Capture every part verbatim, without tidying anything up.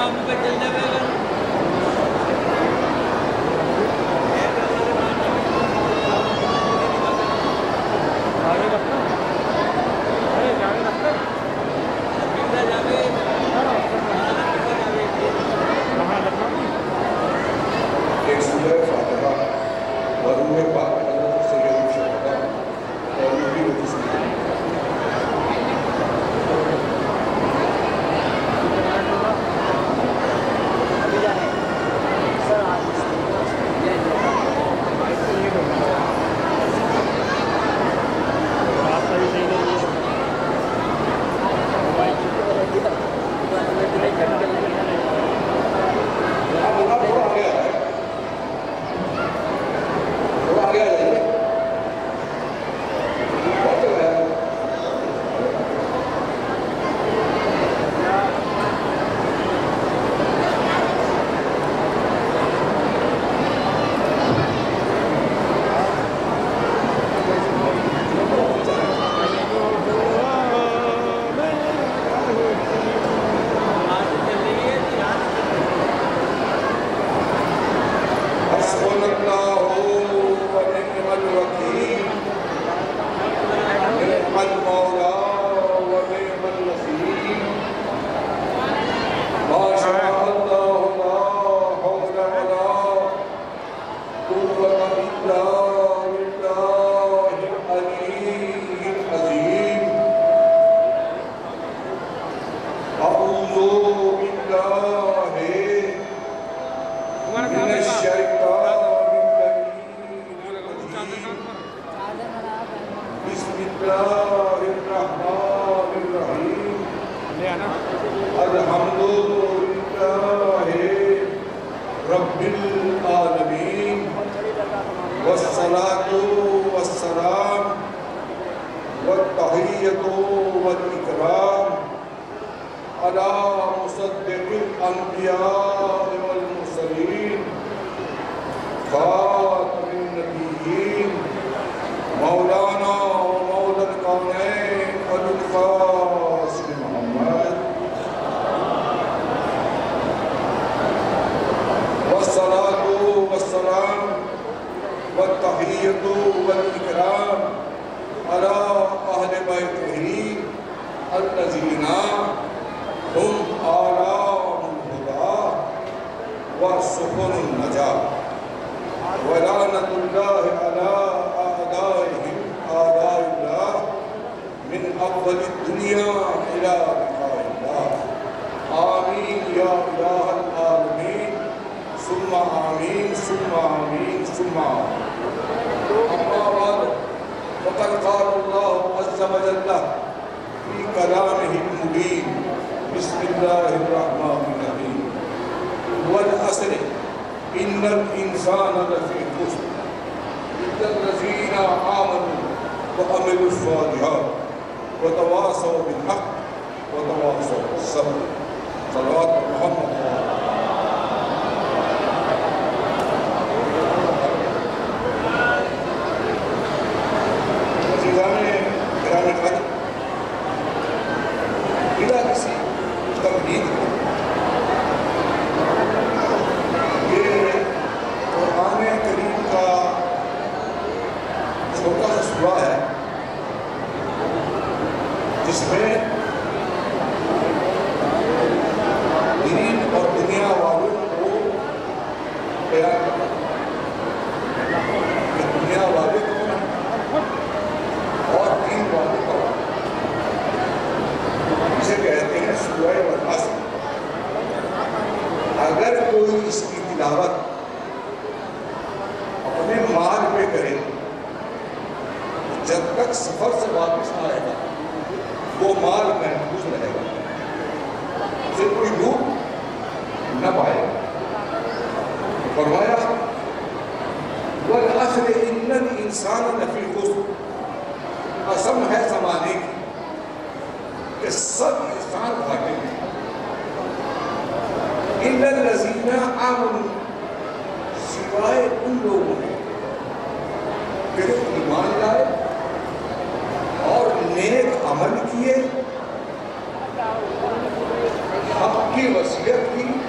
حق کی وصیت کی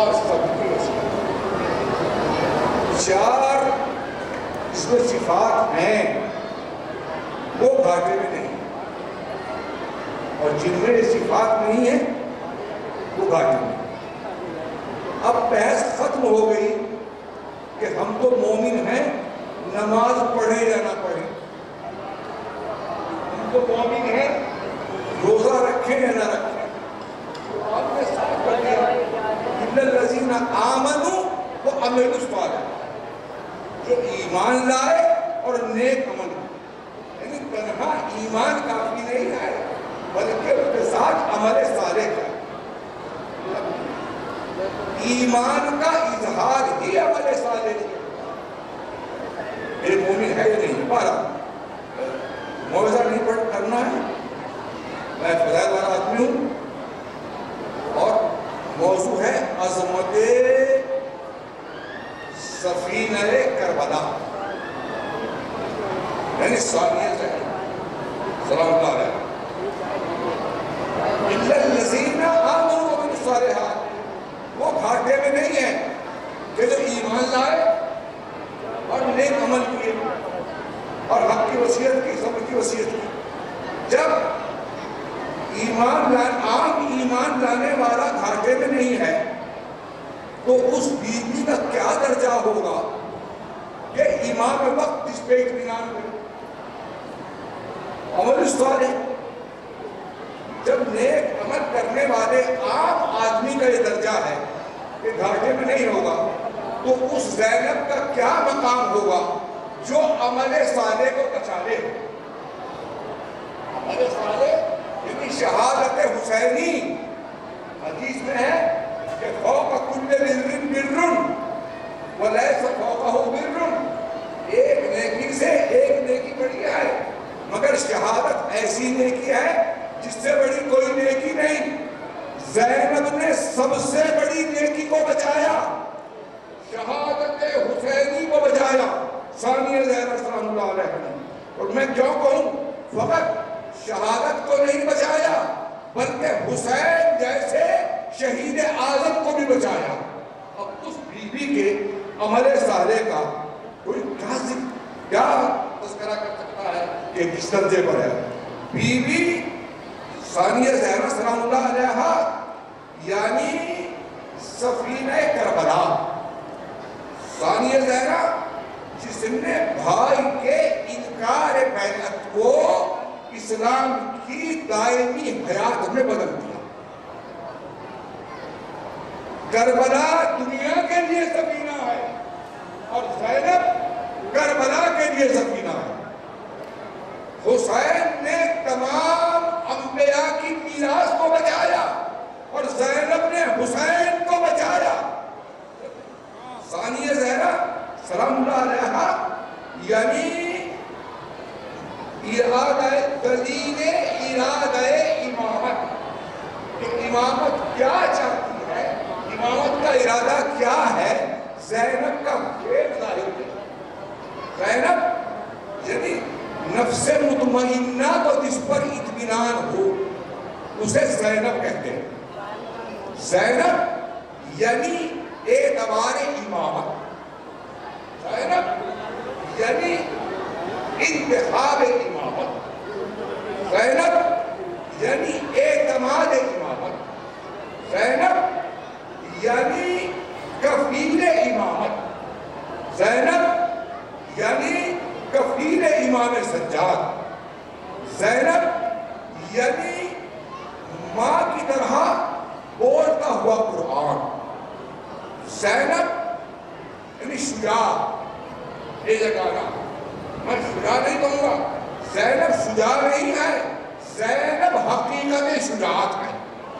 اور سب کی وسیع. چار اس میں صفات ہیں وہ گھاٹے میں نہیں، اور جن میں یہ صفات نہیں ہے وہ گھاٹے میں. اب بحث ختم ہو گئی کہ ہم تو مومن ہیں، نماز پڑھیں یا نہ پڑھیں. ہم تو مومن ہیں، روزہ رکھیں یا نہ رکھیں. تو آپ نے صاف کر دیا اِنَّ الَّذِينَ آمَنُوا وَعَمِلُوا الصَّالِحَاتِ، جو ایمان لائے اور نیک عمل. یعنی تنہا ایمان کافی نہیں ہے بلکہ اس کے ساتھ عمل صالح کا. ایمان کا اظہار ہی عمل صالح ہے. میرے مومن ہے یا نہیں؟ بارہ موعظہ نہیں پڑھ کرنا ہے. میں فضائل والا آدمی ہوں اور موضوع ہے عظمت سفینہ کربلا، یعنی ثانیہ زہرا سلام اللہ علیہ. اِلَّا الَّذِينَ آمَنُوا وَعَمِلُوا الصَّالِحَاتِ، وہ گھاٹے میں نہیں ہے کہ جو ایمان لائے اور نیک عمل کیے اور حق کی وصیت کی، صبر کی وصیت کی. جب ایمان لان عام ایمان لانے والا گھاٹے میں نہیں ہے تو اس بیوی کا کیا درجہ ہوگا کہ امام وقت اس پہ اطمینان کرے. عمل صالح، جب نیک عمل کرنے والے عام آدمی کا یہ درجہ ہے کہ گھاٹے میں نہیں ہوگا تو اس زینب کا کیا مقام ہوگا جو عمل صالح کو بچا لے. عمل صالح یعنی شہادت حسینی. حدیث میں ہے کہ فوق کل بر بر ولیس فوقہ بر، ایک نیکی سے ایک نیکی بڑی ہے مگر شہادت ایسی نیکی ہے جس سے بڑی کوئی نیکی نہیں. زینب نے سب سے بڑی نیکی کو بچایا، شہادت حسینی کو بچایا، ثانیہ زہرا سلام اللہ علیہ نے. اور میں کیوں کہوں فقط شہادت کو نہیں بچایا بلکہ حسین جیسے شہید اعظم کو بھی بچایا. اب اس بیوی کے عمل صالح کا کوئی کیا کیا تذکرہ کر سکتا ہے کہ کس درجے پر ہے. بیوی ثانیہ زہرا سلام اللہ علیہ یعنی سفینہ کربلا، ثانیہ زہرا جس نے بھائی کے انکار بیعت کو اسلام کی دائمی حیات میں بدل دیا. کربلا دنیا کے لیے سفینہ ہے اور زینب کربلا کے لیے سفینہ ہے. حسین نے تمام انبیاء کی میراث کو بچایا اور زینب نے حسین کو بچایا. ثانیہ زہرا سلام اللہ علیہ یعنی ارادہ دلیل ارادہ امامت، کہ امامت کیا چاہتی ہے، امامت کا ارادہ کیا ہے، زینب کا فعل ظاہر ہے. زینب یعنی نفس مطمئنہ کو جس پر اطمینان ہو اسے زینب کہتے ہیں. زینب یعنی اعتبار امامت، زینب یعنی انتخاب امامت، زینب یعنی اعتماد امامت، زینب یعنی کفیل امامت، زینب یعنی کفیل امام سجاد، زینب یعنی ماں کی طرح بولتا ہوا قرآن، زینب یعنی شجاع. یہ جگہ میں شجاع نہیں کہوں گا، زینب شجاع نہیں ہے، زینب حقیقت شجاعت ہے.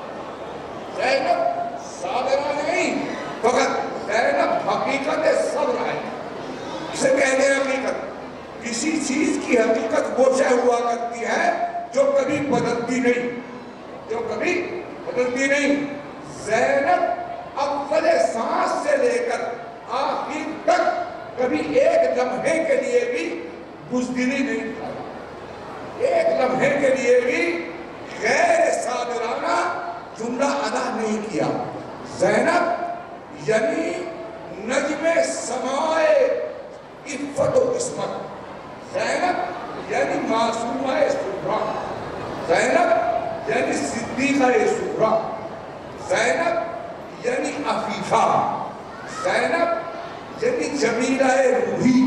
زینب صابرہ نہیں، فقط زینب حقیقت صبر ہے. اسے کہتے ہیں حقیقت. کسی چیز کی حقیقت وہ شے ہوا کرتی ہے جو کبھی بدلتی نہیں، جو کبھی بدلتی نہیں. زینب اول سانس سے لے کر آخر تک کبھی ایک لمحے کے لیے بھی بزدلی نہیں کھایا، ایک لمحے کے لیے بھی غیر صابرانہ جملہ ادا نہیں کیا. زینب یعنی نجم سمائے عفت و عصمت. زینب یعنی معصومہ صغریٰ. زینب یعنی صدیقہ صغریٰ. زینب یعنی عفیفہ. زینب یعنی جمیلہ روحی.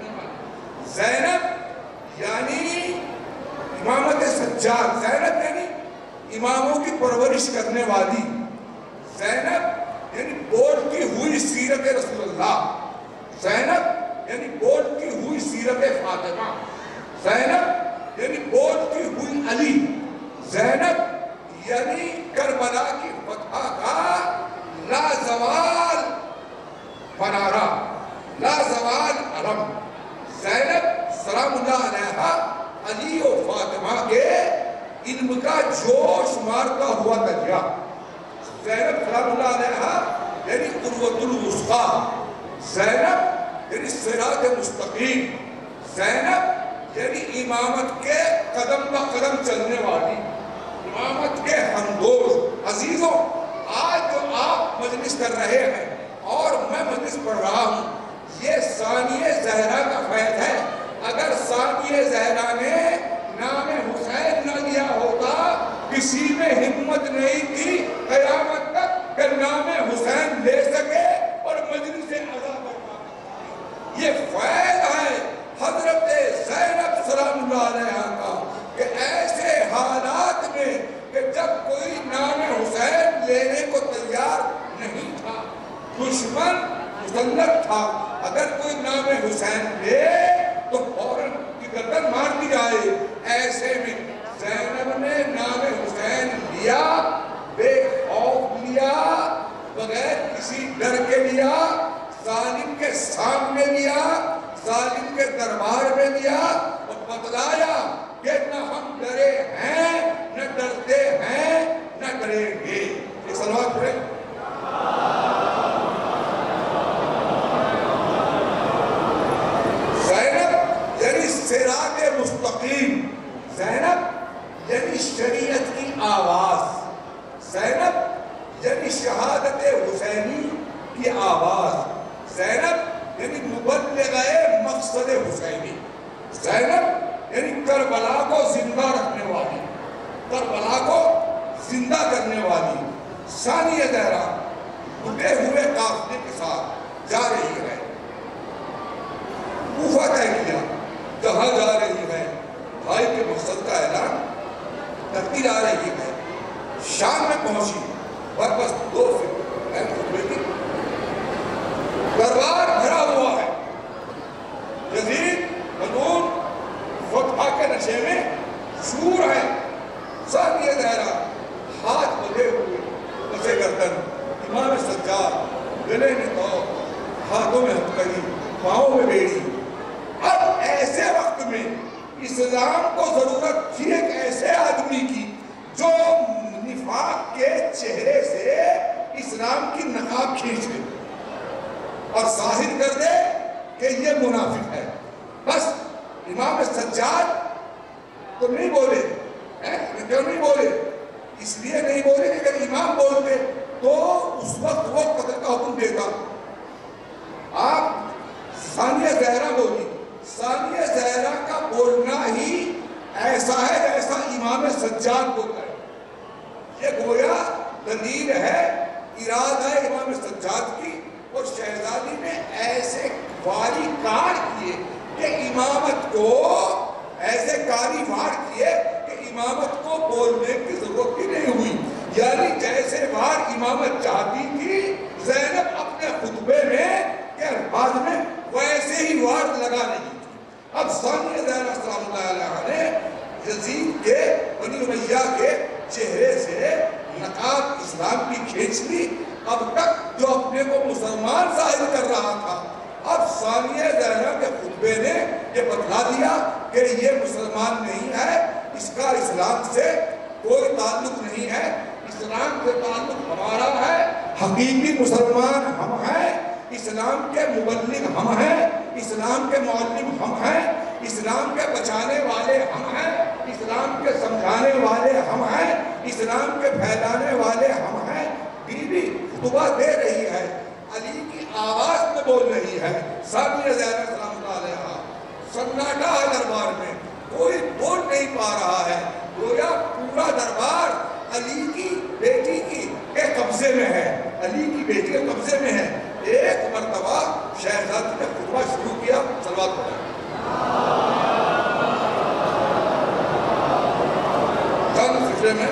زینب یعنی امامت سجاد. زینب یعنی اماموں کی پرورش کرنے والی. زینب یعنی بولتی ہوئی سیرت رسول اللہ. زینب یعنی بولتی ہوئی سیرت فاطمہ. زینب یعنی بولتی ہوئی علی. زینب یعنی کربلا کی فتح کا لازوال منارہ، لازوال علم. زینب سلام اللہ علیہا علی و فاطمہ کے علم کا جوش مارتا ہوا دریا. زینب سلام اللہ علیہا یعنی قروۃ الوثقیٰ. زینب یعنی صراط مستقیم. زینب یعنی امامت کے قدم بہ قدم چلنے والی، امامت کے ہمدوست. عزیزوں، آج جو آپ مجلس کر رہے ہیں اور میں مجلس پڑھ رہا ہوں، یہ ثانیہ زہرا کا فیض ہے. اگر ثانیہ زہرا نے نام حسین نہ لیا ہوتا، کسی میں ہمت نہیں تھی قیامت تک کہ نام حسین لے سکے اور مجلس عزا برپا. یہ فیض ہے حضرت زینب سلام اللہ علیہا کا کہ ایسے حالات میں کہ جب کوئی نام حسین لینے کو تیار نہیں تھا، دشمن مسلط تھا، اگر کوئی نام حسین لے تو فوراً کی گردن مار دی جائے. ایسے میں زینب نے نام حسین لیا، بے خوف لیا، بغیر کسی ڈر کے لیا، ظالم کے سامنے لیا، ظالم کے دربار میں لیا اور بتلایا کہ نہ ہم ڈرے ہیں، نہ ڈرتے ہیں، نہ ڈریں گے. یہ صلوات پڑھیں. زینب یعنی صراط مستقیم. زینب یعنی شریعت کی آواز. زینب یعنی شہادت حسینی کی آواز. زینب یعنی مبلغہ مقصد حسینی. زینب یعنی کربلا کو زندہ رکھنے والی، کربلا کو زندہ کرنے والی. ثانیہ زہرا اٹھے ہوئے قافلے کے ساتھ جا رہی ہے. کوفہ طے کیا کہاں جا رہی ہے، بھائی کے مقصد کا اعلان کرتی جا رہی ہے. شام میں پہنچی اور بس دو فکر بیٹی دربار بھرا ہوا ہے. یزید مدعون فتح کے نشے میں شور ہے. ثانیہ زہرا ہاتھ بدے ہوئے، بسے گردن، امام سجاد، گلے میں تو، ہاتھوں میں ہتھکڑی، پاؤں میں بیڑی. اب ایسے وقت میں اسلام کو ضرورت تھی ایک ایسے آدمی کی جو نفاق کے چہرے سے اسلام کی نقاب کھینچ دے اور ظاہر کر دے کہ یہ منافق ہے. بس امام سجاد تو نہیں بولے. کیوں نہیں بولے؟ اس لیے نہیں بولے کہ اگر امام بولتے تو اس وقت وہ قتل کا حکم دیتا. آپ ثانیہ زہرا بولی. ثانیہ زہرا کا بولنا ہی ایسا ہے جیسا امام سجاد بولتا ہے. یہ گویا دلیل ہے ارادہ امام سجاد کی. اور شہزادی نے ایسے واری کار کیے کہ امامت کو ایسے کاری وار کیے کہ امامت کو بولنے کی ضرورت ہی نہیں ہوئی. یعنی جیسے وار امامت چاہتی تھی زینب اپنے خطبے میں کہ الفاظ میں ویسے ہی وار لگا نہیں تھی. اب ثانیہ زہرا سلام اللہ علیہ نے یزید کے بنی امیہ کے چہرے سے نقاب اسلام کی کھینچ لی. اب تک جو اپنے کو مسلمان ظاہر کر رہا تھا، اب ثانیہ زہرا کے خطبے نے یہ بتلا دیا کہ یہ مسلمان نہیں ہے، اس کا اسلام سے کوئی تعلق نہیں ہے. اسلام سے تعلق ہمارا ہے. حقیقی مسلمان ہم ہیں. اسلام کے مبلغ ہم ہیں. اسلام کے معلم ہم ہیں. اسلام کے بچانے والے ہم ہیں. اسلام کے سمجھانے والے ہم ہیں. اسلام کے پھیلانے والے ہم ہیں. بی بی خطبہ دے رہی ہے. بول رہی ہے. ثانیہ زینب سلام اللہ علیہا سناٹا ہے دربار میں, کوئی بول نہیں پا رہا ہے. گویا پورا دربار علی کی بیٹی کی کے قبضے میں ہے, علی کی بیٹی کے قبضے میں ہے. ایک مرتبہ شہزادی نے خطبہ شروع کیا, صلوات پڑھا. کل فکرے میں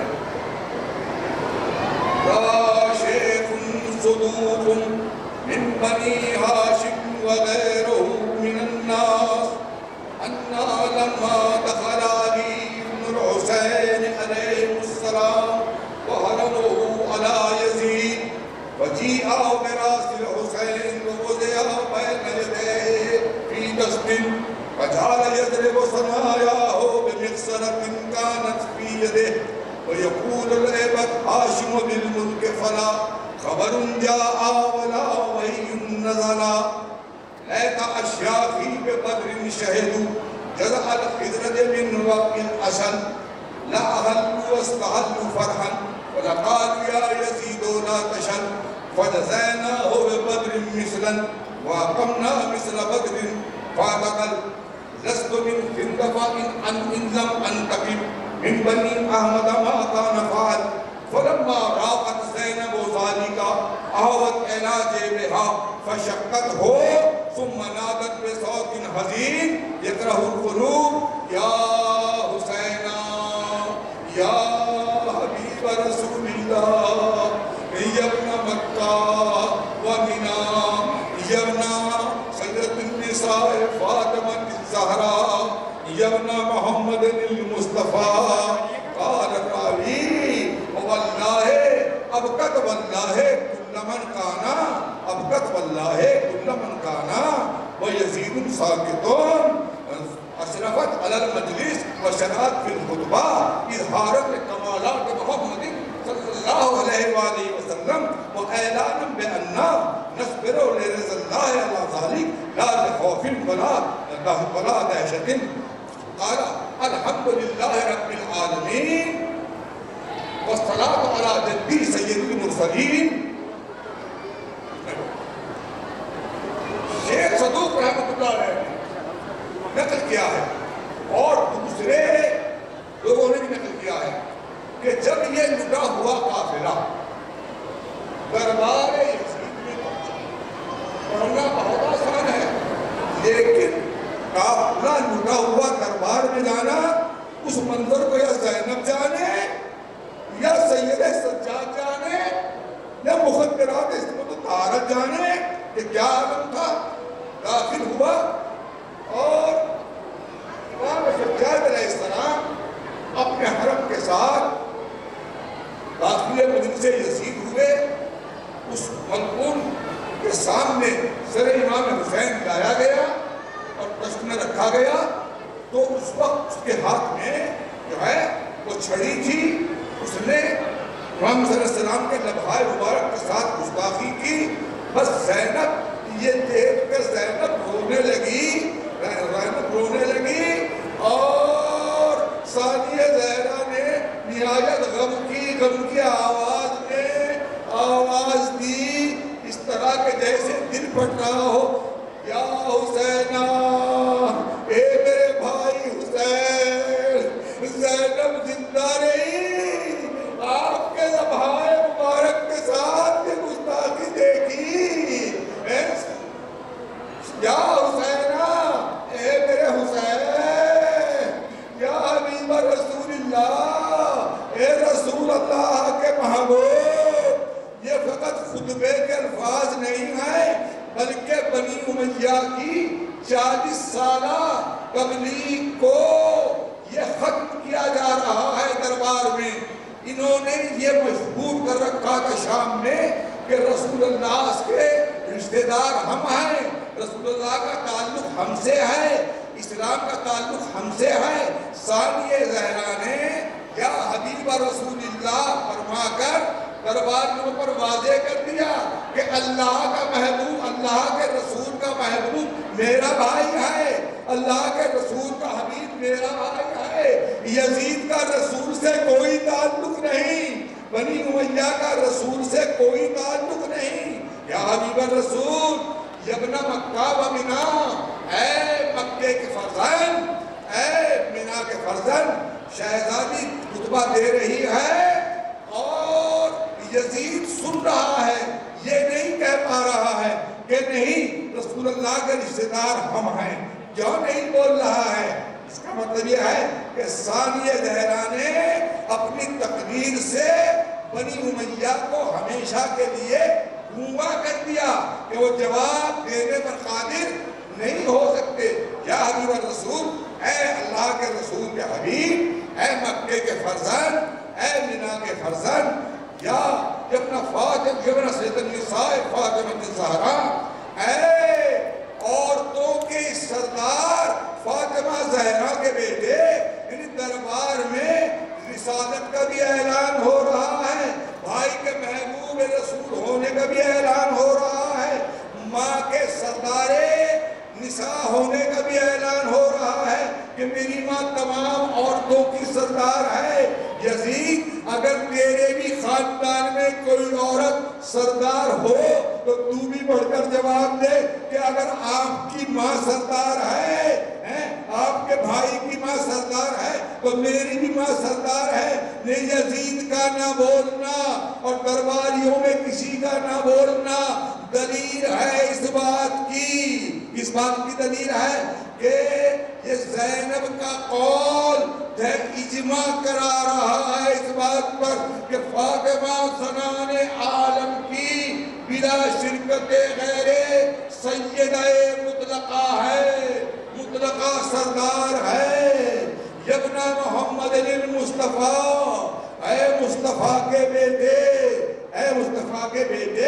یا شیخ صدوق من بنی ہاشم وغیرہ من الناس انا لما دخل علی بن الحسین علیہ السلام وحرمه على یزید وجیء براس الحسین ووضع بین یدیہ فی دست فجعل یضرب ثنایاہ بمخصرۃ کانت فی یدہ ویقول العبد ہاشم بالملک فلا خبر جاء ولا وحی نزلا لیت اشیاخی بقدر شہدوا جزع الخضرج من وقت الاشل لا اہلوا واستحلوا فرحا ولقالوا یا یزید لا تشل فجزیناہ ببدر مثلا واقمنا مثل بدر فاتقل لست من خندفا ان ان لم انتقم من بنی احمد ما كان فعل فلما راقت زینب ذالک آوت الی جیبها فشقته ثم نادت بصوت حزین یکرہ القلوب یا حسینا یا حبیب رسول اللہ یبن مکہ ومنا یبن سیدت النساء فاطمہ الزہرا یبن محمد المصطفیٰ قال راوی واللہ ابقت واللہ کل من کانا ابقت واللہ کل من کانا ویزید ساکتون اشرفت علی المجلس وشنات فی الخطبہ اظہارت کمالات محمد صلی اللہ علیہ وآلہ وسلم وإعلانا بأننا نصبر لرضا الله على ذلك لا لخوف ولا ولا دهشة. قال الحمد لله رب العالمين والصلاة على جدي سيد المرسلين. شیخ صدوق رحمۃ اللہ علیہ نقل کیا ہے اور دوسرے لوگوں نے بھی نقل کیا ہے کہ جب یہ لٹا ہوا قافلہ دربار یزید میں پہنچا, پڑھنا بہت آسان ہے, لیکن قافلہ لٹا ہوا دربار میں جانا, اس منظر کو یا زینب جانے یا سید سجاد جانے یا مخدرات عصمت طہارت جانے کہ کیا عالم تھا. داخل ہوا اور امام سجاد علیہ السلام اپنے حرم کے ساتھ داخل مجلس یزید ہوئے. اس ملعون کے سامنے سر امام حسین لایا گیا اور تشت میں رکھا گیا, تو اس وقت اس کے ہاتھ میں جو ہے وہ چھڑی تھی. اس نے امام صلی اللہ علیہ وسلم کے لبھائے مبارک کے ساتھ گستاخی کی. بس زینب یہ دیکھ کر زینب رونے لگی, زینب رونے لگی اور ثانیہ زہرا نے نہایت غم کی غم کی آواز میں آواز دی, اس طرح کے جیسے دل پھٹ رہا ہو. یا حسینہ, اے میرے بھائی حسین, زینب زندہ رہی, آپ کے لبھائے مبارک کے ساتھ یہ گستاخی دیکھی. یا حسینہ, اے میرے حسین, یا حبیب رسول اللہ, اے رسول اللہ کے محبوب. یہ فقط خطبے کے الفاظ نہیں ہیں بلکہ بنی امیہ کی چالیس سالہ تبلیغ کو یہ ختم کیا جا رہا ہے دربار میں. انہوں نے یہ مشہور کر رکھا تھا شام میں کہ رسول اللہ کے رشتہ دار ہم ہیں, رسول اللہ کا تعلق ہم سے ہے, اسلام کا تعلق ہم سے ہے. ثانیہ زہرا نے یا حبیب رسول اللہ فرما کر درباریوں پر واضح کر دیا کہ اللہ کا محبوب, اللہ کے رسول کا محبوب میرا بھائی ہے, اللہ کے رسول کا حبیب میرا بھائی ہے. یزید کا رسول سے کوئی تعلق نہیں, بنی امیہ کا رسول سے کوئی تعلق نہیں. یا حبیب الرسول, یبن مکہ و منا، اے مکے کے فرزند، اے منا کے فرزند، شہزادی خطبہ دے رہی ہے اور یزید سن رہا ہے، یہ نہیں کہہ پا رہا ہے کہ نہیں رسول اللہ کے رشتہ دار ہم ہیں، کیوں نہیں بول رہا ہے؟ اس کا مطلب یہ ہے کہ ثانیہ زہرا نے اپنی تقریر سے بنی امیہ کو ہمیشہ کے لیے گنگا کر دیا کہ وہ جواب دینے پر قادر نہیں ہو سکتے۔ یا حبیب الرسول، اے اللہ کے رسول کے حبیب، اے مکے کے فرزند، اے منا کے فرزند، یا ابن فاطمہ ابن سید النساء فاطمہ الزہرا، اے عورتوں کے سردار فاطمہ زہرا کے بیٹے، ان دربار میں رسالت کا بھی اعلان ہو رہا ہے، بھائی کے محبوب رسول ہونے کا بھی اعلان ہو رہا ہے، ماں کے سردارے نساء ہونے کا بھی اعلان ہو رہا ہے کہ میری ماں تمام عورتوں کی سردار ہے۔ یزید، اگر تیرے بھی خاندان میں کوئی عورت سردار ہو تو تو بھی بڑھ کر جواب دے کہ اگر آپ کی ماں سردار ہے، آپ کے بھائی کی ماں سردار ہے تو میری بھی ماں سردار ہے۔ نہیں یزید کا نہ بولنا اور درباریوں میں کسی کا نہ بولنا دلیل ہے اس بات کی، اس بات کی دلیل ہے کہ یہ زینب کا قول اجماع کرا رہا ہے اس بات پر کہ فاطمہ زنان عالم کی بلا شرکت غیر سیدہ مطلقہ ہے، مطلقہ سردار ہے۔ یبنا محمد المصطفیٰ، اے مصطفیٰ کے بیٹے، اے مصطفیٰ کے بیٹے،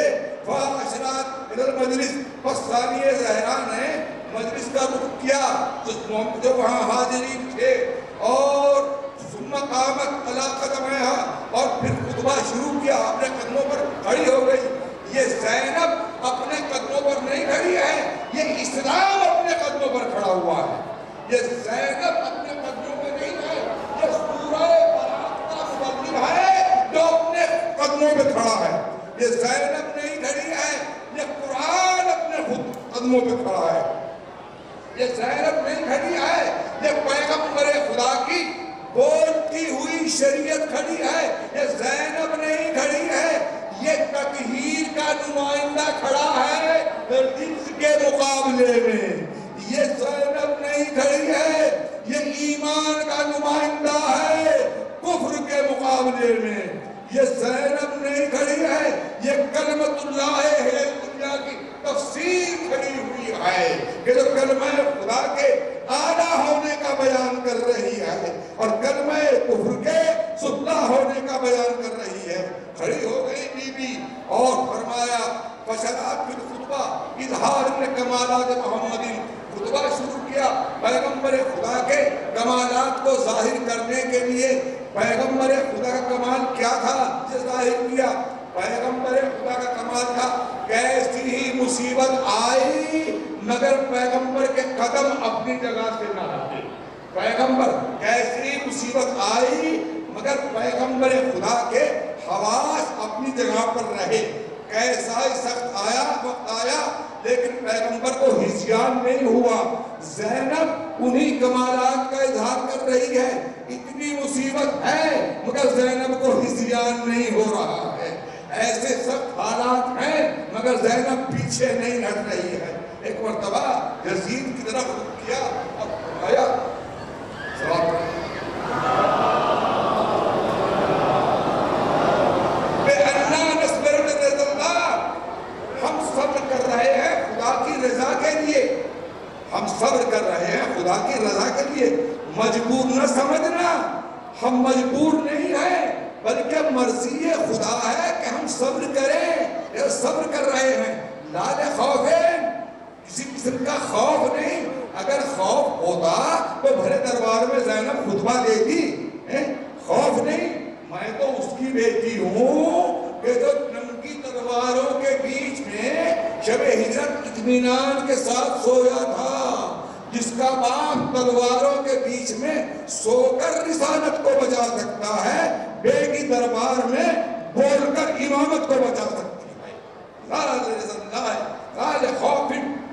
فاشرات المجلس، پس ثانیہ زہرا نے مجلس کا رخ کیا جو وہاں حاضرین تھے، اور ثم قامت علی قدمیہا، اور پھر خطبہ شروع کیا، اپنے قدموں پر کھڑی ہو گئی۔ یہ زینب اپنے قدموں پر نہیں کھڑی ہے، یہ اسلام اپنے قدموں پر کھڑا ہوا ہے۔ یہ زینب اپنے قدموں پر نہیں ہے، یہ سورہ برات کا مبلغ ہے جو اپنے قدموں پہ کھڑا ہے۔ یہ زینب نہیں کھڑی ہے، یہ قرآن اپنے خود قدموں پہ کھڑا ہے۔ یہ زینب نہیں کھڑی ہے، یہ پیغمبر خدا کی بولتی ہوئی شریعت کھڑی ہے۔ یہ زینب نہیں کھڑی ہے، یہ تطہیر کا نمائندہ کھڑا ہے رزق کے مقابلے میں۔ یہ زینب نہیں کھڑی ہے، یہ ایمان کا نمائندہ ہے کفر کے مقابلے میں۔ یہ زینب نہیں کھڑی ہے، یہ کلمۃ اللہ ہے دنیا کی تفسیر کھڑی ہوئی ہے کہ جو کلمہ خدا کے اعلیٰ ہونے کا بیان کر رہی ہے اور کلمہ کفر کے سفلی ہونے کا بیان کر رہی ہے۔ کھڑی ہو گئی بی بی اور فرمایا فشرعت فی الخطبہ اظہار کمالات محمد، خطبہ شروع کیا پیغمبر خدا کے کمالات کو ظاہر کرنے کے لیے۔ پیغمبر خدا کا کمال کیا تھا جسے ظاہر کیا؟ پیغمبر خدا کا کمال تھا کیسی ہی مصیبت آئی مگر پیغمبر کے قدم اپنی جگہ سے نہ ہٹے۔ پیغمبر کیسی ہی مصیبت آئی مگر پیغمبر خدا کے حواس اپنی جگہ پر رہے۔ کیسا ہی سخت آیا وقت آیا لیکن پیغمبر کو ہزیان نہیں ہوا۔ زینب انہی کمالات کا اظہار کر رہی ہے، اتنی مصیبت ہے مگر زینب کو ہزیان نہیں ہو رہا ہے۔ ایسے سخت حالات ہیں مگر زینب پیچھے نہیں ہٹ رہی ہے۔ ایک مرتبہ یزید کی طرف رخ کیا اور فرمایا ہم صبر کر رہے ہیں خدا کی رضا کے لیے، ہم صبر کر رہے ہیں خدا کی رضا کے لیے۔ مجبور نہ سمجھنا، ہم مجبور نہیں ہیں بلکہ مرضی خدا ہے کہ ہم صبر کریں۔ یہ صبر کر رہے ہیں، لال خوف ہے، کسی قسم کا خوف نہیں۔ اگر خوف ہوتا تو بھرے دربار میں زینب خطبہ دیتی، خوف نہیں۔ میں تو اس کی بیٹی ہوں کہ جو ننگی تلواروں کے بیچ میں شب ہجرت اطمینان کے ساتھ سویا تھا، جس کا باپ تلواروں کے بیچ میں سو کر رسالت کو بچا سکتا ہے، بے کی دربار میں بول کر امامت کو بچا سکتی ہے۔ لال خوف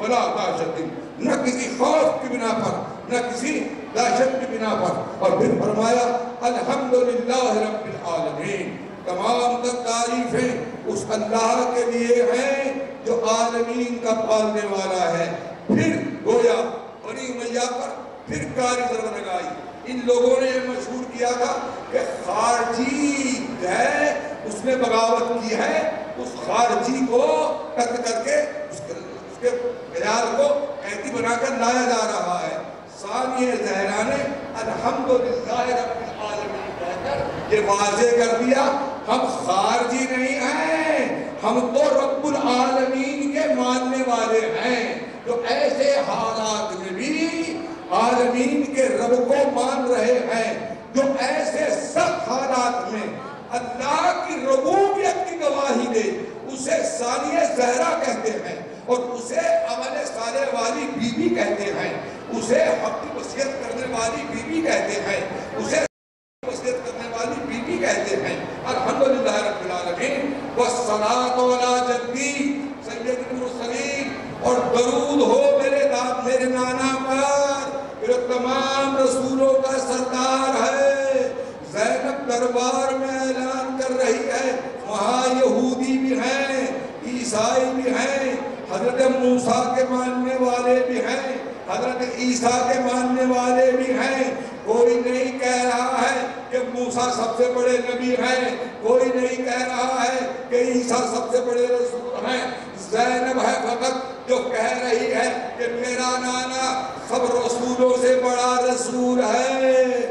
ولا دہشت، نہ کسی خوف کی بنا پر، نہ کسی دہشت کی بنا پر. اور پھر فرمایا الحمدللہ رب العالمین، تمام تر تعریفیں اس اللہ کے لیے ہیں جو عالمین کا پالنے والا ہے. پھر گویا بنی امیہ پر پھر کاری ضرب لگائی. ان لوگوں نے یہ مشہور کیا تھا کہ خارجی ہے اس نے بغاوت کی ہے، اس خارجی کو قتل کر کے اس کے بلال کو قیدی بنا کر لایا جا رہا ہے. ثانیہ زہرا نے الحمدللہ رب العالمین کہہ کر یہ واضح کر دیا ہم خارجی نہیں ہیں، ہم تو رب العالمین کے ماننے والے ہیں، جو ایسے حالات میں بھی عالمین کے رب کو مان رہے ہیں، جو ایسے سخت حالات میں اللہ کی ربوبیت کی گواہی دے، اسے ثانیہ زہرا کہتے ہیں، اور اسے عمل صالح والی بی بی کہتے ہیں، اسے حق کی وصیت کرنے والی بی بی کہتے ہیں، اسے وصیت کرنے والی بی بی کہتے ہیں. الحمدللہ رب العالمین والصلاۃ علی جدی سید المرسلین، اور درود ہو میرے داد میرے نانا پر جو تمام رسولوں کا سردار ہے. زینب دربار میں اعلان کر رہی ہے وہاں یہودی بھی ہیں، عیسائی بھی ہیں، حضرت موسیٰ کے ماننے والے بھی ہیں، حضرت عیسیٰ کے ماننے والے بھی ہیں. کوئی نہیں کہہ رہا ہے کہ موسیٰ سب سے بڑے نبی ہیں، کوئی نہیں کہہ رہا ہے کہ عیسیٰ سب سے بڑے رسول ہیں. زینب ہے فقط جو کہہ رہی ہے کہ میرا نانا سب رسولوں سے بڑا رسول ہے.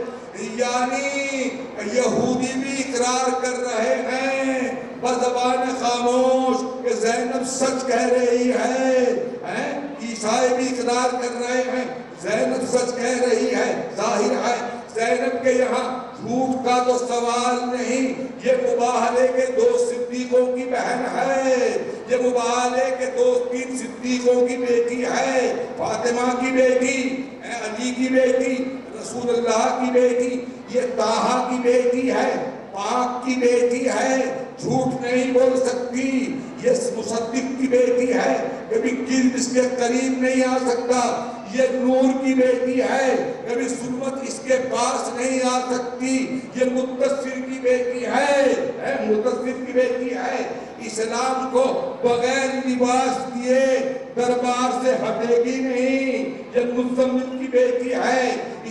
یعنی یہودی بھی اقرار کر رہے ہیں بزبان خاموش کہ زینب سچ کہہ رہی ہے، عیسائی بھی اقرار کر رہے ہیں زینب سچ کہہ رہی ہے. ظاہر ہے زینب کے یہاں جھوٹ کا تو سوال نہیں، یہ مباہلے کے دو صدیقوں کی بہن ہے، یہ مباہلے کے دو تین صدیقوں کی بیٹی ہے، فاطمہ کی بیٹی، علی کی بیٹی، رسول اللہ کی بیٹی، یہ طٰہٰ کی بیٹی ہے، پاک کی بیٹی ہے، جھوٹ نہیں بول سکتی. یہ مصدق کی بیٹی ہے، کبھی گرد اس کے قریب نہیں آ سکتا. یہ نور کی بیٹی ہے، کبھی ظلمت اس کے پاس نہیں آ سکتی. یہ مدثر کی بیٹی ہے، مدثر کی بیٹی ہے. اسلام کو بغیر لباس دیے دربار سے ہٹے گی نہیں. یہ مزمل کی بیٹی ہے.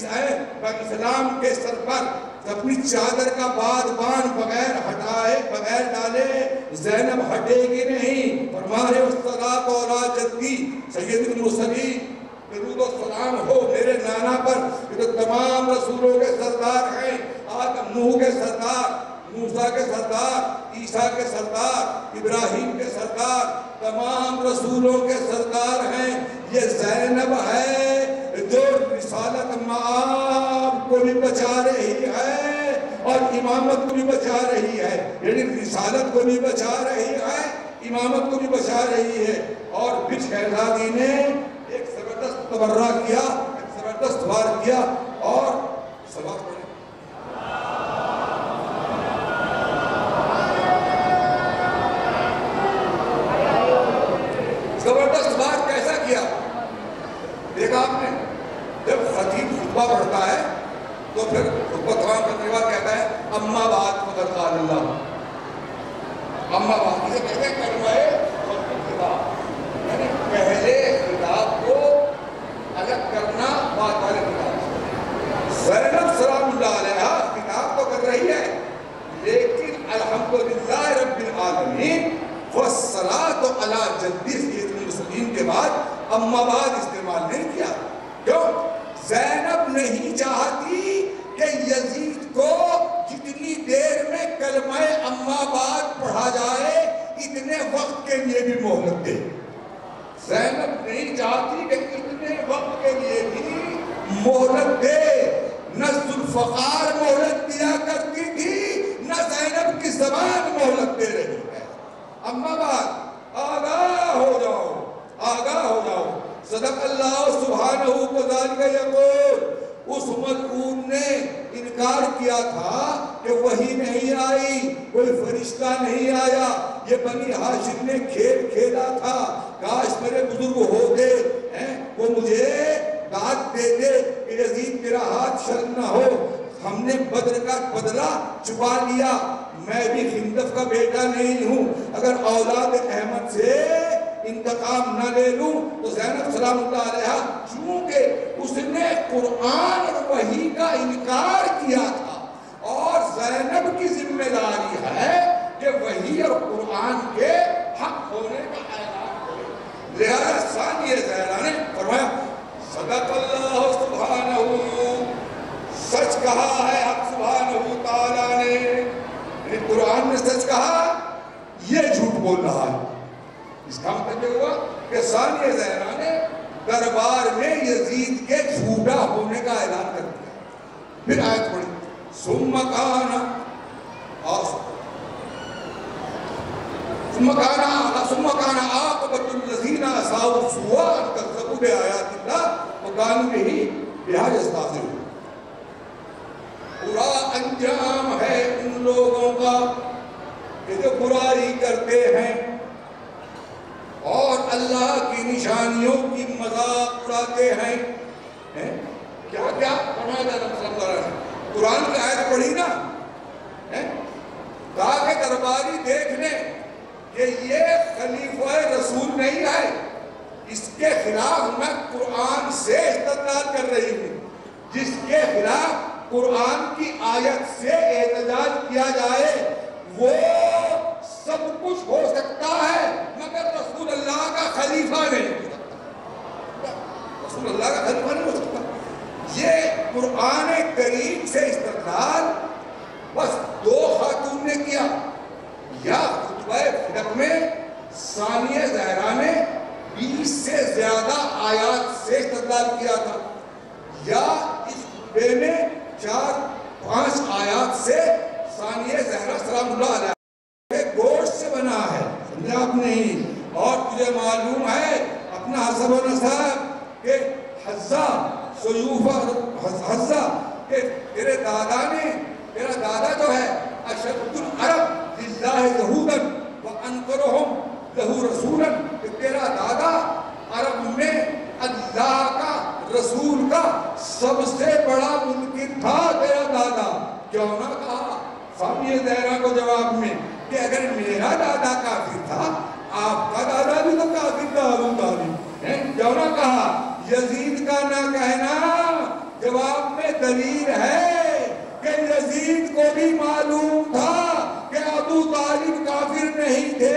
اسلام کے سر پر اپنی چادر کا بادبان بغیر ہٹائے بغیر ڈالے زینب ہٹے گی نہیں. فرمائے والصلاۃ علی جدی سید المرسلین، درود و سلام ہو میرے نانا پر جو تمام رسولوں کے سردار ہیں، آدم نوح کے سردار، موسیٰ کے سردار، عیسیٰ کے سردار، ابراہیم کے سردار، تمام رسولوں کے سردار ہیں. یہ زینب ہے جو رسالت مآب کو بھی بچا رہی ہے اور امامت کو بھی بچا رہی ہے. یعنی رسالت کو بھی بچا رہی ہے، امامت کو بھی بچا رہی ہے. اور پھر شہزادی نے ایک زبردست تبرہ کیا، ایک زبردست وار کیا اور سبق پڑھے. زبردست بات کیسا کیا دیکھا آپ نے؟ جب خطیب خطبہ پڑھتا ہے تو پھر خطبہ تمام کرنے کے بعد کہتا ہے اما بعد فقد قال اللہ. اما بعد اسے کہتے ہیں کلمہ خطاب، یعنی پہلے خطاب کو الگ کرنا بعد والے خطاب سے. زینب سلام اللہ علیہ خطاب تو کر رہی ہے لیکن الحمدللہ رب العالمین والصلاۃ علی جدی سید المرسلین کے بعد اما بعد استعمال نہیں کیا. کیوں؟ زینب نہیں چاہتی کہ یزید کو جتنی دیر میں کلمہ اما بعد پڑھا جائے اتنے وقت کے لیے بھی مہلت دے. زینب نہیں چاہتی کہ اتنے وقت کے لیے بھی مہلت دے. نہ ذوالفقار مہلت دیا کرتی تھی، نہ زینب کی زبان مہلت دے رہی ہے. اما بعد آگاہ ہو جاؤ، آگاہ ہو جاؤ. صدق اللہ سبحانہ وذالک یقول. اس ملعون نے انکار کیا تھا کہ وحی نہیں آئی، کوئی فرشتہ نہیں آیا. یہ بنی ہاشم نے کھیل کھیلا تھا، کاش میرے بزرگ ہوتے ہیں وہ مجھے داد دے دے کہ یزید تیرا ہاتھ شرم نہ ہو، ہم نے بدر کا بدلہ چھپا لیا، میں بھی خندف کا بیٹا نہیں ہوں، اگر اولاد احمد سے انتقام نہ لے لوں تو زینب سلام اللہ علیہ چونکہ اس نے قرآن اور وحی کا انکار کیا تھا اور زینب کی ذمہ داری ہے کہ وحی اور قرآن کے حق ہونے کا اعلان کرے، لہذا ثانیہ زہرا نے فرمایا صدق اللہ سبحانہ، سچ کہا ہے حق سبحانہ تعالیٰ نے، قرآن نے سچ کہا، یہ جھوٹ بول رہا ہے۔ اس کا مطلب یہ ہوا کہ ثانیہ زہرا نے دربار میں یزید کے جھوٹا ہونے کا اعلان کر دیا۔ پھر آیت پڑھی ثم کان ثم کان ثم کان عاقبۃ الذین اساءوا السوء ان کذبوا بآیات اللہ وکانوا بہ بہا یستہزئون۔ برا انجام ہے ان لوگوں کا کہ جو برائی کرتے ہیں اور اللہ کی نشانیوں کی مذاق اڑاتے ہیں۔ کیا کیا فرمایا تھا رسول اللہ علیہ وسلم؟ قرآن کی آیت پڑھی نا، کہا کہ درباری دیکھ لیں کہ یہ خلیفہ رسول نہیں ہے، اس کے خلاف میں قرآن سے استدلال کر رہی ہوں، جس کے خلاف قرآن کی آیت سے احتجاج کیا جائے وہ سب کچھ ہو سکتا ہے مگر رسول اللہ کا خلیفہ نہیں ہو سکتا، رسول اللہ کا خلیفہ نہیں ہو سکتا۔ یہ قرآن کریم سے استدلال بس دو خاتون نے کیا، یا خطبہ فدق میں ثانیہ زہرا نے بیس سے زیادہ آیات سے استدلال کیا تھا، یا اس خطبے میں چار پانچ آیات سے ثانیہ زہرا سلام اللہ علیہ گوشت سے بنا ہے، سمجھا آپ نہیں؟ اور تجھے معلوم ہے اپنا حسب و نسب کہ حزہ سیوفہ حزہ کہ تیرے دادا نے، تیرا دادا جو ہے اشد العرب للہ یہودن وانکرہم لہو رسولا، کہ تیرا دادا عرب میں اللہ کا رسول کا سب سے بڑا منکر تھا تیرا دادا۔ کیوں نہ کہا ثانیہ زہرا کو جواب میں کہ اگر میرا دادا کافر تھا آپ کا دادا بھی تو کافر تھا ابو طالب، کیوں نہ کہا یزید کا نہ کہنا جواب میں دلیل ہے کہ یزید کو بھی معلوم تھا کہ ابو طالب کافر نہیں تھے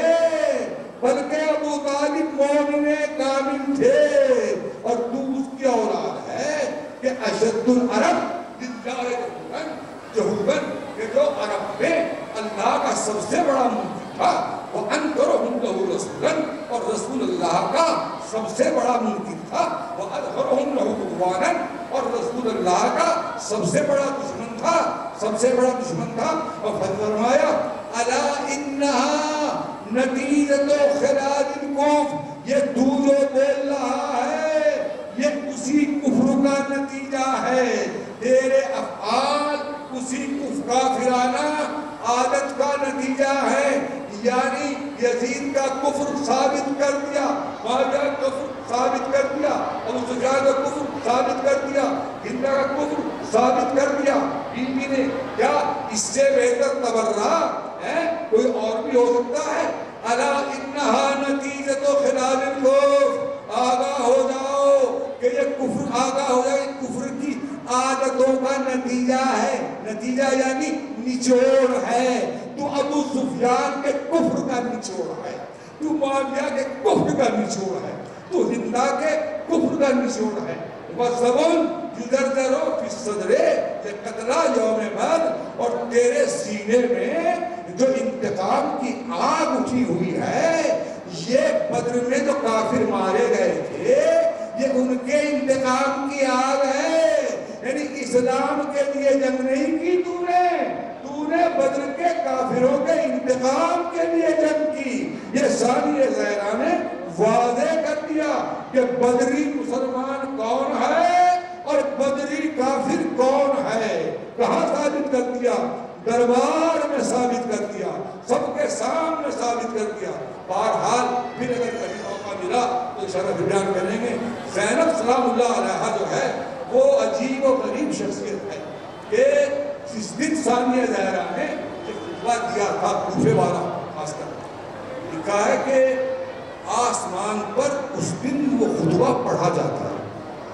بلکہ ابو طالب مومن کامل تھے، اور تو اس کی اولاد ہے کہ اشد العرب للہ یہودن، کہ جو عرب میں اللہ کا سب سے بڑا منکر تھا، وَأَنْكَرَهُمْ لَهُ رَسُولًا، اور رسول اللہ کا سب سے بڑا منکر تھا، وَأَدْخَرَهُمْ لَهُ عُدْوَانًا، اور رسول اللہ کا سب سے بڑا دشمن تھا، سب سے بڑا دشمن تھا۔ اور پھر فرمایا أَلَا إِنَّهَا نَتِيجَةُ خِلَالِ الْكُفْرِ، یہ تو جو بول رہا ہے یہ اسی کفر کا نتیجہ ہے، تیرے افعال اسی کافرانہ عادت کا نتیجہ ہے، یعنی یزید کا کفر ثابت کر دیا، معاویہ کا کفر ثابت کر دیا، ابو سفیان کا کفر ثابت کر دیا، ہند کا کفر ثابت کر دیا، بی بی نے کیا اس سے بہتر تبرہ ہے کوئی اور بھی ہو سکتا ہے؟ الا انہا نتیجۃ خلال الکفر، آگاہ ہو جاؤ کہ یہ کفر، آگاہ ہو جاؤ کفر کی عادتوں کا نتیجہ ہے، نتیجہ یعنی نچوڑ ہے، تو ابو سفیان کے کفر کا نچوڑ ہے، تو معاویہ کے کفر کا نچوڑ ہے، تو ہندہ کے کفر کا نچوڑ ہے۔ وَزَبُن يُدَرْدَرُ فِي الصَّدْرِ لِقَتْلَا يَوْمِ بَدْرٍ، اور تیرے سینے میں جو انتقام کی آگ اٹھی ہوئی ہے، یہ بدر میں جو کافر مارے گئے تھے یہ ان کے انتقام کی آگ ہے، یعنی اسلام کے لیے جنگ نہیں کی تو نے، تو نے بدر کے کافروں کے انتقام کے لیے جنگ کی۔ یہ ثانیہ زہرا نے واضح کر دیا کہ بدری مسلمان کون ہے اور بدری کافر کون ہے، کہاں ثابت کر دیا؟ دربار میں ثابت کر دیا، سب کے سامنے ثابت کر دیا۔ بہرحال پھر اگر کبھی موقع ملا تو انشاءاللہ بیان کریں گے۔ زینب سلام اللہ علیہا جو ہے وہ عجیب و غریب شخصیت ہے کہ جس دن ثانیہ زہرا نے خطبہ دیا تھا کوفے والا خاص کر لکھا ہے کہ آسمان پر اس دن وہ خطبہ پڑھا جاتا ہے،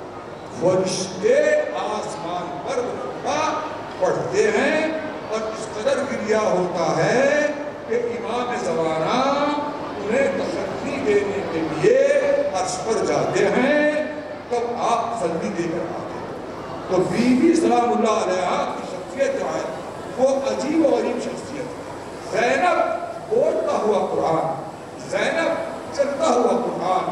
فرشتے آسمان پر وہ خطبہ پڑھتے ہیں اور اس قدر گریا ہوتا ہے کہ امام زمانہ انہیں تسلی دینے کے لیے عرش پر جاتے ہیں، تب آپ تسلی دے کر آتے ہیں۔ تو بی بی سلام اللہ علیہ کی شخصیت جو ہے وہ عجیب و غریب شخصیت۔ زینب بولتا ہوا قرآن، زینب چلتا ہوا قرآن،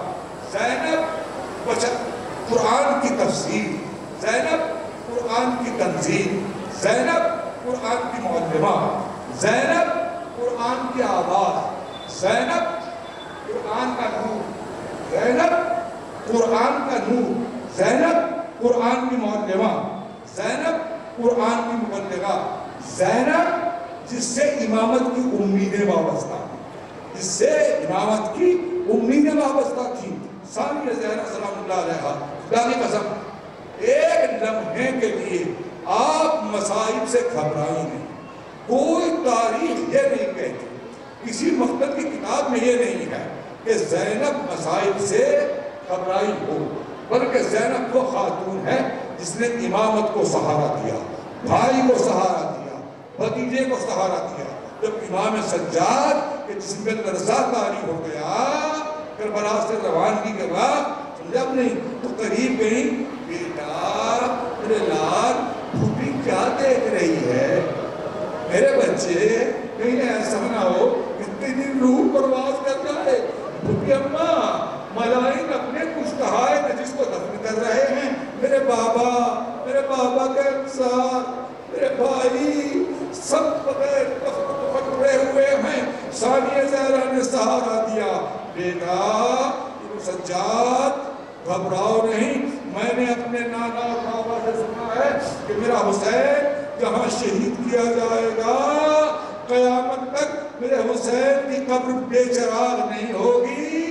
زینب بچت قرآن کی تفسیر، زینب قرآن کی تنظیم، زینب قرآن کی معلمہ، زینب قرآن کی آواز، زینب قرآن کا نور، زینب قرآن کا نور، زینب قرآن کی معلمہ، زینب قرآن کی مبلغہ، زینب جس سے امامت کی امیدیں وابستہ جس سے امامت کی امیدیں وابستہ تھی۔ ثانیہ زہرا سلام اللہ علیہا خدا کی قسم ایک لمحے کے لیے آپ مصائب سے گھبرائی نہیں۔ کوئی تاریخ یہ نہیں کہتی، کسی مقتل کی کتاب میں یہ نہیں ہے کہ زینب مصائب سے گھبرائی ہو، بلکہ زینب وہ خاتون ہے جس نے امامت کو سہارا دیا، بھائی کو سہارا دیا، بھتیجے کو سہارا دیا۔ جب امام سجاد کے جسم میں لرزہ طاری ہو گیا کربلا سے روانگی کے بعد، جب نہیں تو قریب گئی، بیٹا میرے لال بھوپی کیا دیکھ رہی ہے؟ میرے بچے کہیں ایسا نہ ہو اتنی دن روح پرواز کر جائے۔ بھوپی اماں ملائن اپنے کشتہائے نجس کو دفن کر رہے ہیں، میرے بابا میرے بابا کے انسان میرے بھائی سب بغیر پکڑے ہوئے ہیں۔ ثانیہ زہرا نے سہارا دیا، بیٹا ابن سجاد گھبراؤ نہیں، میں نے اپنے نانا اور بابا سے سنا ہے کہ میرا حسین جہاں شہید کیا جائے گا قیامت تک میرے حسین کی قبر بے چراغ نہیں ہوگی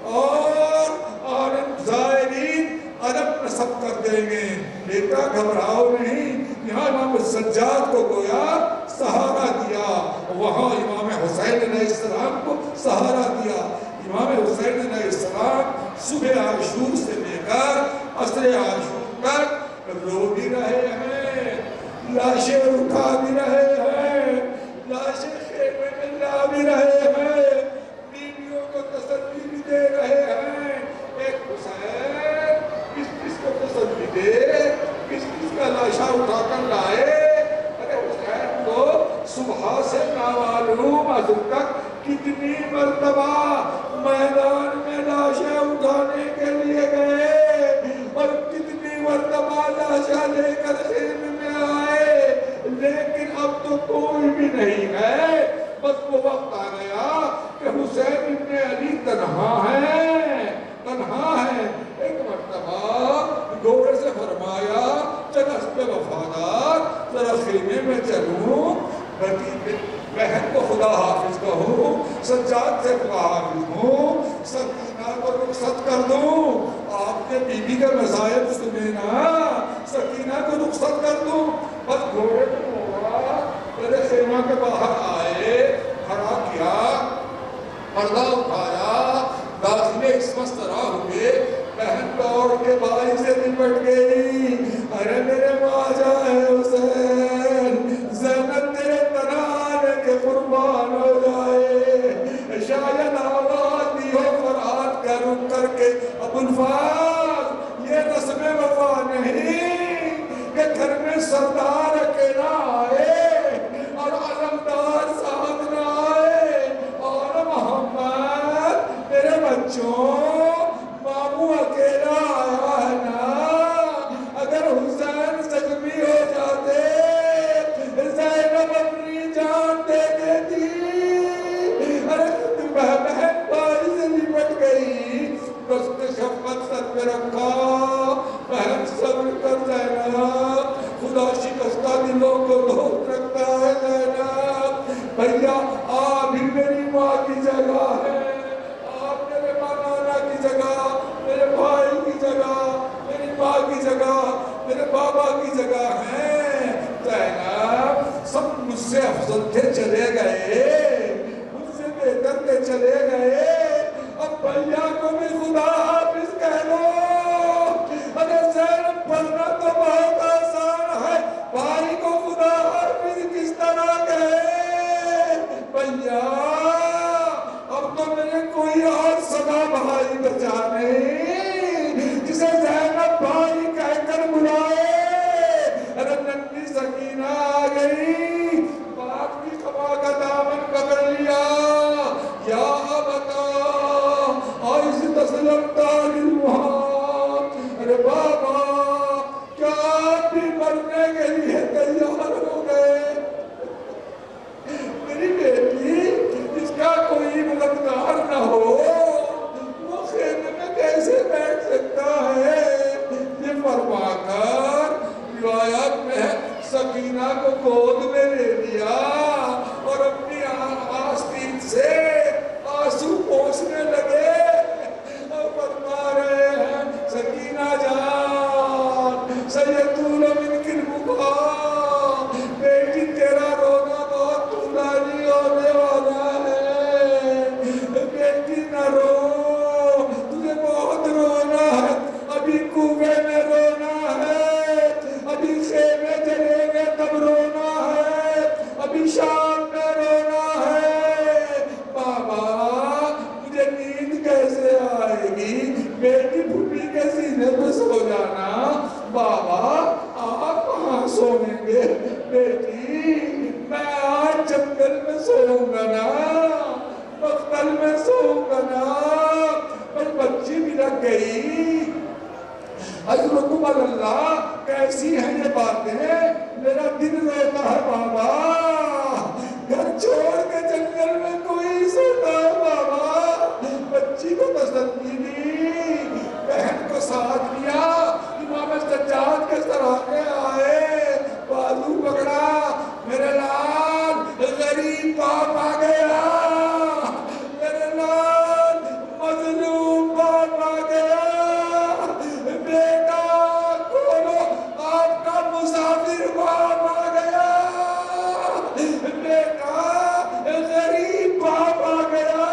اور عالم زائرین عرب نصب کر دیں گے۔ بیٹا گھبراؤ نہیں، یہاں امام سجاد کو گویا سہارا دیا، وہاں امام حسین علیہ السلام کو سہارا دیا۔ امام حسین علیہ السلام صبح عاشور سے لے کر عصر عاشور تک رو بھی رہے ہیں، لاشیں اٹھا بھی رہے ہیں، لاشیں خیمے میں لا بھی رہے ہیں، بیویوں کو تسلی بھی دے رہے ہیں۔ ایک حسین کس کس کو تسلی دے، کس کس کا لاشا اٹھا کر لائے؟ ارے حسین کو صبح سے نامعلوم ازل تک کتنی مرتبہ میدان میں لاشیں اٹھانے کے لیے گئے اور کتنی مرتبہ لاشیں لے کر خیمے میں آئے، لیکن اب تو کوئی بھی نہیں ہے۔ بس وہ وقت آ گیا کہ حسین ابن علی تنہا ہے، تنہا ہے۔ ایک مرتبہ گھوڑے سے فرمایا چل اسب وفادار ذرا خیمے میں چلوں، بہن کو خدا حافظ کہوں، سجاد سے خدا حافظ ہوں، سکینہ کو رخصت کر دوں، آپ کے بی بی کا مصائب سنے نا، سکینہ کو رخصت کر دوں۔ بس گھوڑے میں ہوا، میرے خیمہ کے باہر آئے، کھڑا کیا، پردہ اٹھایا، داخلے اس مسطرہ ہوئے، بہن دوڑ کے بھائی سے نپٹ گئی، ارے میرے ماجا ہے حسین، زینب تیرے تنانے کے قربان ہو جائے، شاید آواز دی ہو فرحات کا رک کر کے ابو الفاظ یہ رسم وفا نہیں کہ گھر میں سردار اکیلا آئے اور علمدار ساتھ نہ آئے، اور محمد میرے بچوں ماموں اکیلا آیا ہے نا، اگر حسین زخمی ہو جاتے زینب اپنی جان دے دیتی۔ ارے بہن بھائی سے لپٹ گئی، اس نے شفقت سر پہ رکھا، بہن صبر کر زینب، خدا شکستہ دلوں کو دوست رکھتا ہے زینب۔ جگہ، میرے بھائی کی جگہ، میری ماں کی جگہ، میرے بابا کی جگہ ہیں۔ زینب سب مجھ سے افضل تھے چلے گئے، مجھ سے بہتر تھے چلے گئے، اب بھیا کو بھی خدا حافظ کہہ لو۔ اگر زینب پڑھنا تو بہت آسان ہے، بھائی کو خدا حافظ کس طرح کہے؟ بھیا اب تو میرے کوئی اور سدا بھائی بچا نہیں جسے زینب بھائی کہہ کر بلائے۔ ارے ننھی سکینہ آ گئی، باپ کی خبا کا دامن پکڑ لیا، یا بتا آئس تسلم تاریل محاق۔ ارے بابا کیا آپ بھی مرنے کے لیے تیار ہو گئے؟ میری بیٹی جس کا کوئی مددگار نہ ہو وہ خیمے میں کیسے بیٹھ سکتا ہے؟ یہ فرما کر روایت میں سکینہ کو گود میں لے لیا اور اپنی آستین سے آنسو پوچھنے لگے اور فرما رہے ہیں سکینہ جان سیدول من کل بکا، بیٹی تیرا رونا بہت طولانی ہونے والا ہے، بیٹی نہ رو، تجھے بہت رونا ہے، ابھی کوفے میں رونا ہے، ابھی خیمے جلیں گے تب رونا ہے، ابھی شام میں رونا ہے۔ بابا مجھے نیند کیسے آئے گی؟ بیٹی بھوپی کے سینے پہ سو جانا۔ بابا آپ کہاں سوئیں گے؟ بیٹی میں آج جنگل میں سوؤں گا نا، مختل میں سوؤں گا نا۔ پر بچی بھی لگ گئی۔ حضرتکم اللہ کیسی ہیں یہ باتیں؟ میرا دل روتا ہے بابا، گھر چھوڑ کے جنگل میں کوئی سوتا ہے بابا۔ بچی کو تسلی دی، بہن کو ساتھ لیا، امام سجاد کے سرانے آئے، بازو پکڑا، میرے لال غریب باپ آ گیا، میرے لال مظلوم باپ آ گیا، بیٹا کھولو آپ کا مسافر باپ آ گیا، بیٹا غریب باپ آ گیا،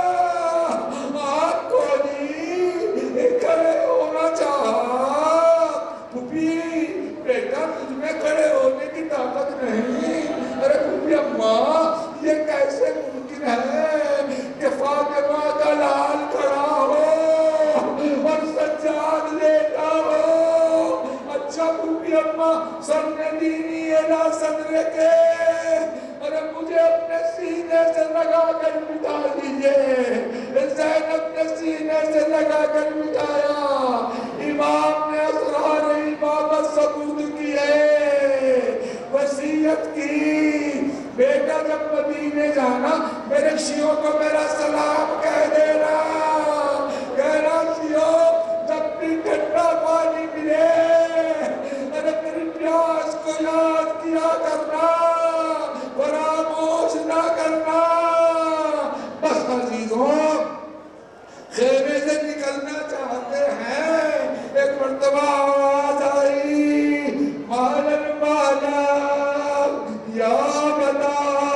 آپ کھولی کھڑے ہونا چاہا۔ پھوپھی بیٹا تجھ میں کھڑے ہونے کی طاقت نہیں۔ ارے پھوپھی اماں یہ کیسے ممکن ہے کہ فاطمہ کا لال کھڑا ہو اور سجاد لیٹا ہو؟ اچھا پھوپھی اماں سامنے دینی الا صدرے کے، ارے مجھے اپنے سینے سے لگا کر مٹا دیجئے۔ زینب نے سینے سے لگا کر مٹایا، امام نے اسرار امامت ثبوت کی ہے، وصیت کی، بیٹا جب مدینے جانا میرے شیعوں کو میرا سلام کہہ دینا، کہنا شیعوں جب بھی ٹھنڈا پانی ملے ارے میری پیاس کو یاد کیا کرنا، فراموش نہ کرنا۔ بس عزیزوں خیمے سے نکلنا چاہتے ہیں، ایک مرتبہ آواز آئی مالن مالن یا بتا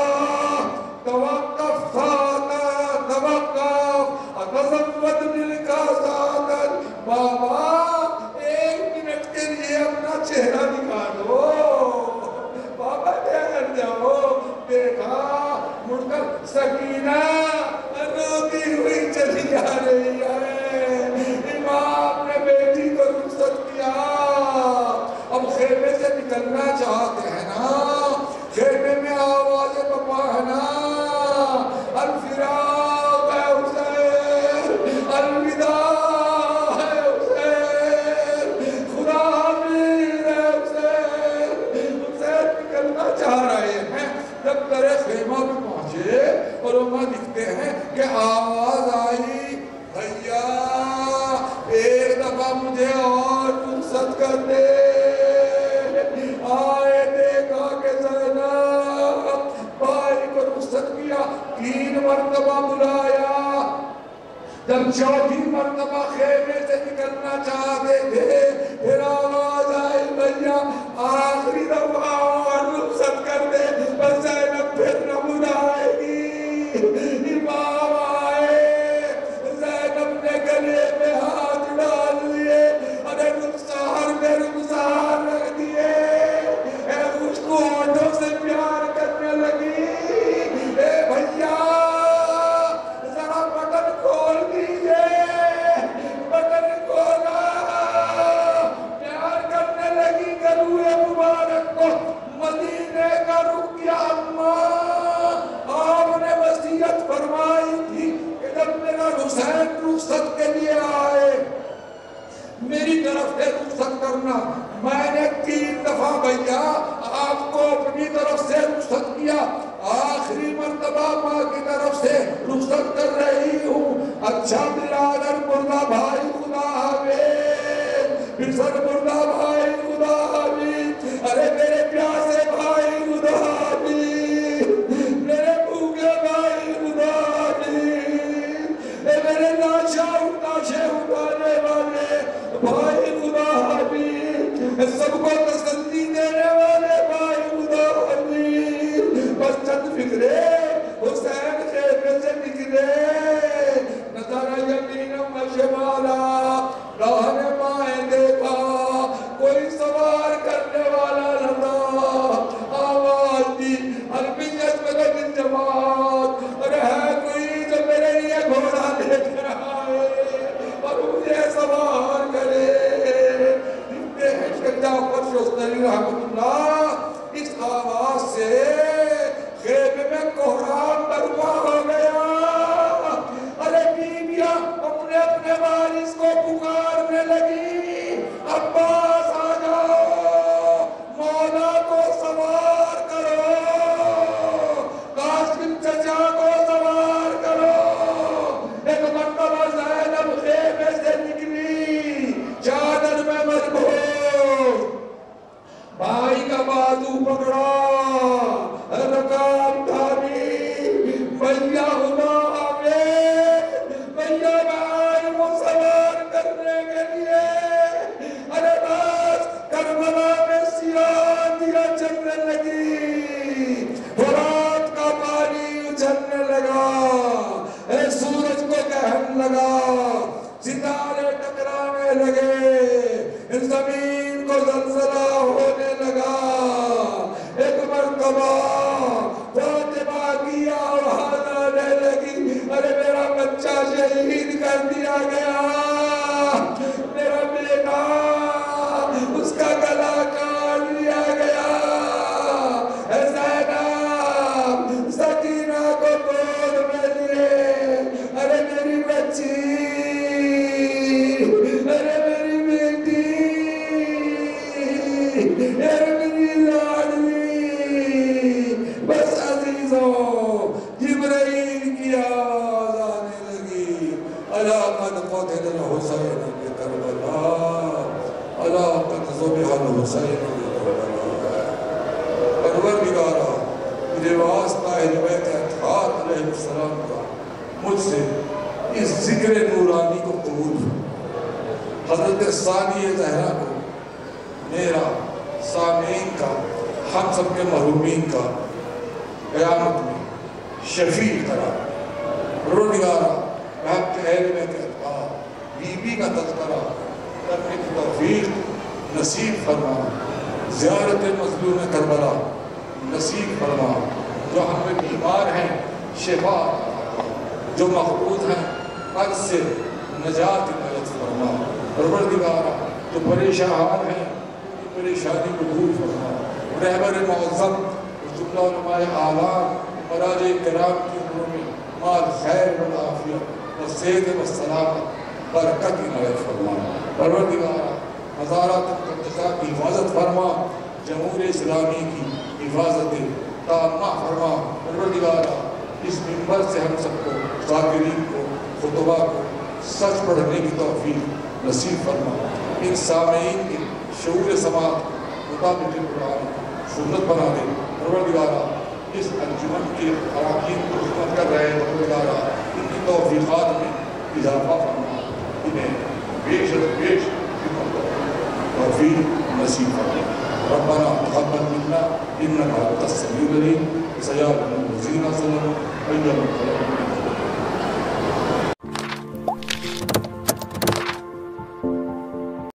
توقف ساتا توقف اتزود دل کا ساتن۔ بابا ایک منٹ کے لیے اپنا چہرہ نکالو، بابا ٹھہر جاؤ۔ دیکھا مڑ کر سکینہ روتی ہوئی چلی جا رہی ہے، امام نے بیٹی کو رخصت کیا، اب خیمے سے نکلنا چاہتے ہیں نا، خیمے میں آواز پپا ہے نا، الفراق ہے حسین، الوداع ہے حسین، خدا حافظ ہے حسین۔ حسین نکلنا چاہ رہے ہیں، جب در خیمہ میں پہنچے اور وہاں دکھتے ہیں کہ آواز آئی بھیا ایک دفعہ مجھے اور رخصت کر دے۔ آئے دیکھا کہ زینب بھائی کو رخصت کیا، تین مرتبہ بلایا، جب چوتھی مرتبہ خیمے سے نکلنا چاہتے تھے پھر آواز آئی بھیا آخری دفعہ اور رخصت کر دے بس زینب پھر نہ بلائے گی۔ امام آئے، زینب نے گلے میں ہاتھ ڈال دیے، ارے رخسار میں رخسار رکھ دیے، اے اس کو ہونٹوں سے پیار کرنے لگی۔ اے بھیا ذرا بٹن کھول دیجئے، بٹن کھولا، پیار کرنے لگی گلوئے مبارک کو۔ مدینے کا رخ کیا اماں، آپ نے وصیت فرمائی تھی کہ جب میرا حسین رخصت کے لیے آئے میری طرف سے رخصت کرنا۔ میں نے تین دفعہ بھیا آپ کو اپنی طرف سے رخصت کیا، آخری مرتبہ ماں کی طرف سے رخصت کر رہی ہوں۔ اچھا برادر مردہ بھائی خدا حافظ، بسر مردہ بھائی خدا حافظ، ارے میرے پیاسے بھائی خدا حافظ، میرے بھوکے بھائی خدا حافظ، اے میرے ناشا ناشے اٹھانے والے بھائی خدا حافظ، سب کو تسلی دینے والے بھائی خدا حافظ۔ بس چند فکرے حسین خیمے سے نکلے، نظر یمین و شمالا، راہ میں مائیں دیکھا کوئی سوار کرنے والا نہ تھا۔ آواز دی البیت مدد الجماعت، ارے ہے کوئی جو میرے لیے گھوڑا لے کر آئے اور مجھے سوار کرے۔ دیکھتے ہیں شیخ جعفر شستری رحمت اللہ، اس آواز سے خیمے میں کوہرام برپا ہو گیا۔ ارے بیویاں اپنے اپنے وارث کو پکارنے لگی، عباس آ جاؤ، مولا کو سوار کرو، قاسم چچا کو سوار کرو۔ ایک مرتبہ زینب خیمے سے نکلی، چادر میں مدبوس، بھائی کا بازو پکڑا، رکاب دھاری، بھیا خدا حافظ، بھیا بھائی کو سوار کرنے کے لیے۔ ارے بس کربلا میں سیاہ دیا چلنے لگی، فرات کا پانی اچھلنے لگا، اے سورج کو کہن لگا، ستارے ٹکرانے لگے، زمین کو زلزلہ ہونے لگا۔ ایک مرتبہ فاطمہ کی آواز آنے لگی، ارے میرا بچہ شہید کر دیا گیا، میرا بیٹا اس کا گلا کاٹ لیا گیا۔ اے زینب سکینہ کو گود میں لیے، ارے میری بچی، ارے میری بیٹی، ارے میری لاڈلی۔ بس عزیزوں جبرائیل کی آواز آنے لگی، الا قد قتل الحسین بکربلا، الا قد ذبح الحسین بکربلا۔ پروردگارا میرے واسطہ اہل بیت اطہار علیہ السلام کا مجھ سے اس ذکر نورانی کو قبول، حضرت ثانی زہرا کو میرا، سامعین کا، ہم سب کے محرومین کا قیامت میں شفیع قرار۔ پروردگارا آپ کے اہل بیت اطہار بی بی کا تذکرہ کرنے کی توفیق نصیب فرما، زیارت مظلوم کربلا نصیب فرما، جو ہمیں بیمار ہیں شفا، جو مقبوض ہیں قد سے نجات عنایت فرما۔ پروردگارا جو پریشان ہیں پریشانی کو دور فرما، رہبر معظم جملہ علماء اعلان مراجع کرام کی عمروں میں مال خیر و عافیت و صحت و سلامت برکت عنایت فرما۔ پروردگارا مزارات مقدسہ کی حفاظت فرما، جمہوریہ اسلامی کی حفاظت تامہ فرما۔ پروردگارا اس منبر سے ہم سب کو، ذاکرین کو، خطبہ کو سچ پڑھنے کی توفیق نصیب فرما۔ ان سامعین کے شعور سماعت مطابق قرآن سنت بنا دے۔ پروردگارا اس انجمن کے اراکین کو خدمت کر رہے ہیں، پروردگارا ان کی توفیقات میں اضافہ فرما، انہیں بیش از بیش توفیق نصیب فرما۔ ربنا تقبل منا انك انت السميع العليم وسيعلم الذين ظلموا ايهم القلب